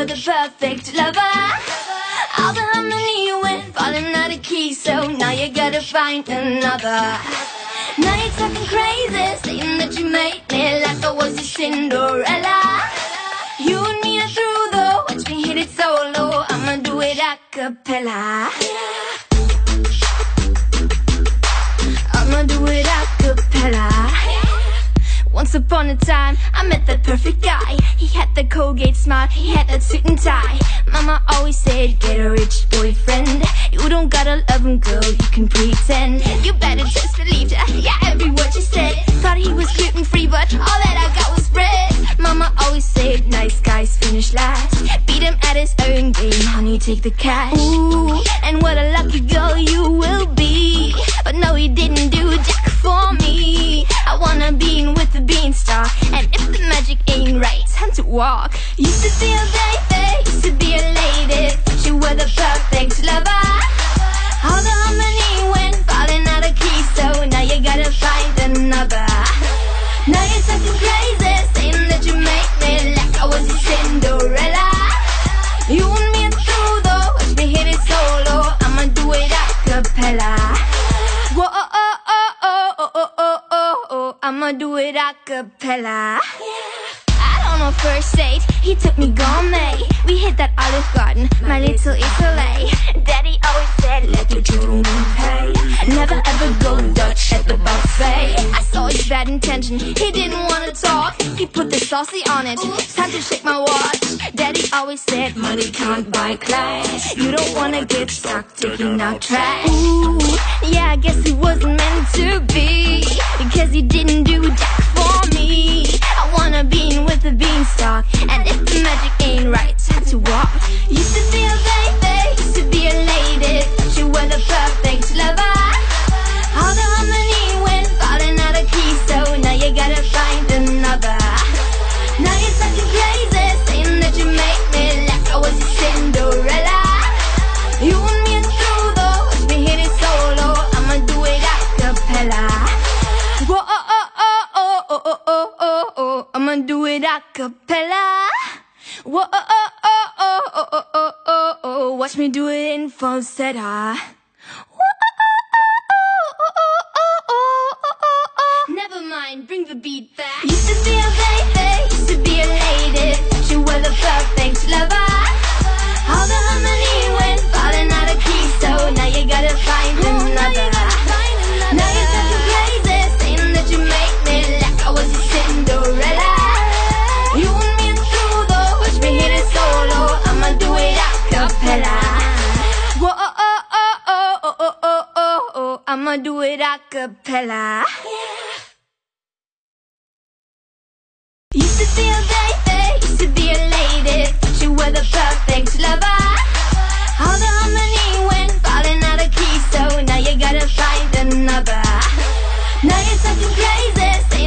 were the perfect lover. All the harmony went falling out of key, so now you gotta find another. Now you're talking crazy, saying that you made me like I was your Cinderella. You and me are through though, watch me hit it solo. I'ma do it a cappella. I'ma do it a cappella. Once upon a time, I met that perfect guy. He had the Colgate smile, he had that suit and tie. Mama always said, get a rich boyfriend. You don't gotta love him, girl, you can pretend. You better just believe her, yeah, every word she said. Thought he was gluten free, but all that I got was bread. Mama always said, nice guys finish last. Beat him at his own game, honey, take the cash. Ooh, and what a lucky girl you will be. But no, he didn't do jack for me. I wanna be in with the beanstalk, and if the magic ain't right, time to walk. Used to be a baby, used to be a lady. She was the perfect lover. All the harmony went falling out of key, so now you gotta find another. Now you're talking crazy, saying that you make me like I was your Cinderella. You and me are through though, watch me hit it solo. I'ma do it a cappella. Whoa, oh, oh, oh, oh, oh, oh, oh, oh, oh. I'ma do it a cappella. On our first date, he took me gourmet. We hit that Olive Garden, my little Italy. Daddy always said, let the children pay. Never ever go Dutch at the buffet. I saw his bad intention, he didn't wanna talk. He put the saucy on it, time to shake my watch. Daddy always said, money can't buy class. You don't wanna get stuck taking out trash. Ooh, yeah, I guess it wasn't meant to be, because he didn't do jack for me. I wanna be in with the beanstalk, and if the magic ain't right, time to walk. Used to be a baby, used to be a lady. She was the perfect lover. All the harmony went falling out of key, so now you gotta find another. Now you're talking crazy, saying that you made me like I was your Cinderella. You and me are through though, watch me hit it solo. I'ma do it a cappella. Whoa, oh, oh, oh, oh, oh, oh, oh, oh, oh. I'ma do it a cappella. Whoa, oh, oh, oh, oh, oh, oh, oh, oh, oh. Watch me do it in falsetto. Whoa, oh, oh, oh, oh, oh, oh, oh, oh, oh. Never mind, bring the beat back. Used to be a baby, used to be a lady. She was the perfect lover. All the harmony went falling out of key, so now you gotta find another. Now you're talking crazy, saying that you make me like I was your Cinderella. You and me are through though, watch me hit it solo. I'ma do it a cappella. Whoa, oh, oh, oh, oh, oh, oh, oh, oh, oh. I'ma do it a cappella. Used to be a baby.